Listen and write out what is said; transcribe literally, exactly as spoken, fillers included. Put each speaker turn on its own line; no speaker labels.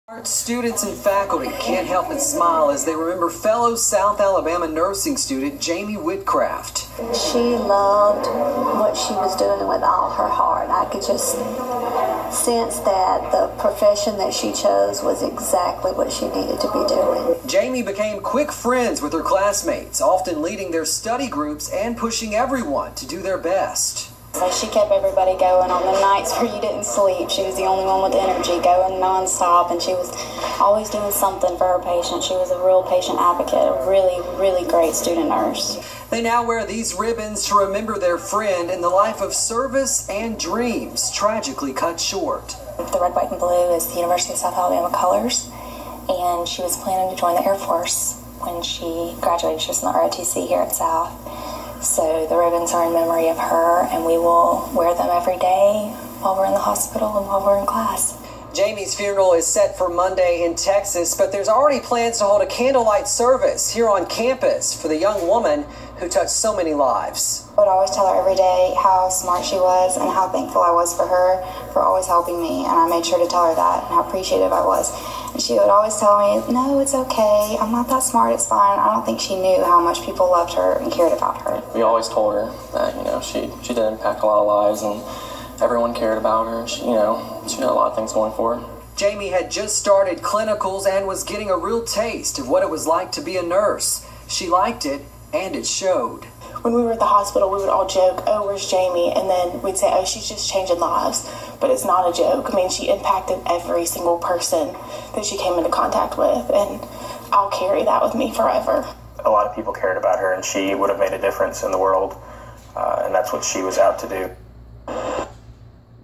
Students and faculty can't help but smile as they remember fellow South Alabama nursing student Jamie Whitcraft.
She loved what she was doing with all her heart. I could just sense that the profession that she chose was exactly what she needed to be doing.
Jamie became quick friends with her classmates, often leading their study groups and pushing everyone to do their best.
So she kept everybody going on the nights where you didn't sleep. She was the only one with energy, going nonstop, and she was always doing something for her patients. She was a real patient advocate, a really, really great student nurse.
They now wear these ribbons to remember their friend in the life of service and dreams tragically cut short.
The red, white, and blue is the University of South Alabama colors, and she was planning to join the Air Force when she graduated. She was in the R O T C here at South. So the ribbons are in memory of her, and we will wear them every day while we're in the hospital and while we're in class.
Jamie's funeral is set for Monday in Texas, but there's already plans to hold a candlelight service here on campus for the young woman who touched so many lives.
I would always tell her every day how smart she was and how thankful I was for her for always helping me, and I made sure to tell her that and how appreciative I was. And she would always tell me, no, it's okay, I'm not that smart, it's fine. I don't think she knew how much people loved her and cared about her.
We always told her that, you know, she, she did impact a lot of lives, and everyone cared about her. She, you know, she had a lot of things going for her.
Jamie had just started clinicals and was getting a real taste of what it was like to be a nurse. She liked it, and it showed.
When we were at the hospital, we would all joke, oh, where's Jamie? And then we'd say, oh, she's just changing lives. But it's not a joke. I mean, she impacted every single person that she came into contact with, and I'll carry that with me forever.
A lot of people cared about her, and she would have made a difference in the world, uh, and that's what she was out to do.